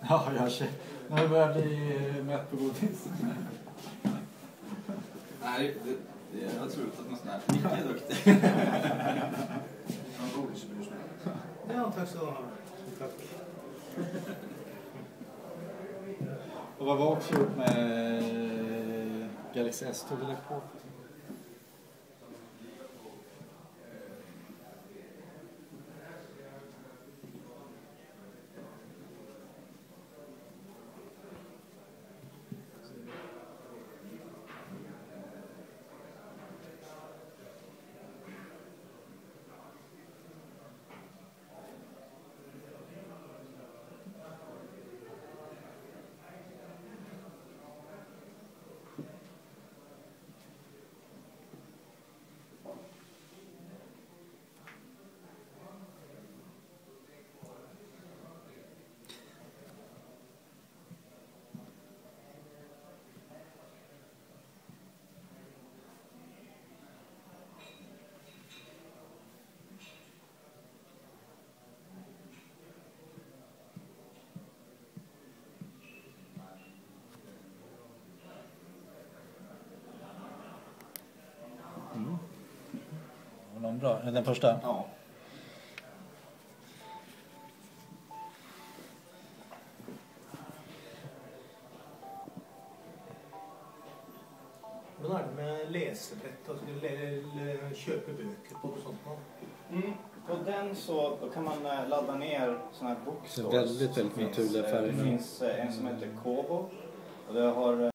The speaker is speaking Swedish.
Ja, jag känner. När det börjar bli mätt på godis. Nej, jag har slutat med sån här. Micke är duktig. Ja, tack så mycket. Tack. Och vad var också gjort med Galaxy S2 du lagt på? Bra. Den första? Ja. Men är det med läsebrett och köpa böcker på och sånt? På den så då kan man ladda ner såna här bookstores. Väldigt naturliga färger. Det finns en som heter Kobo och det har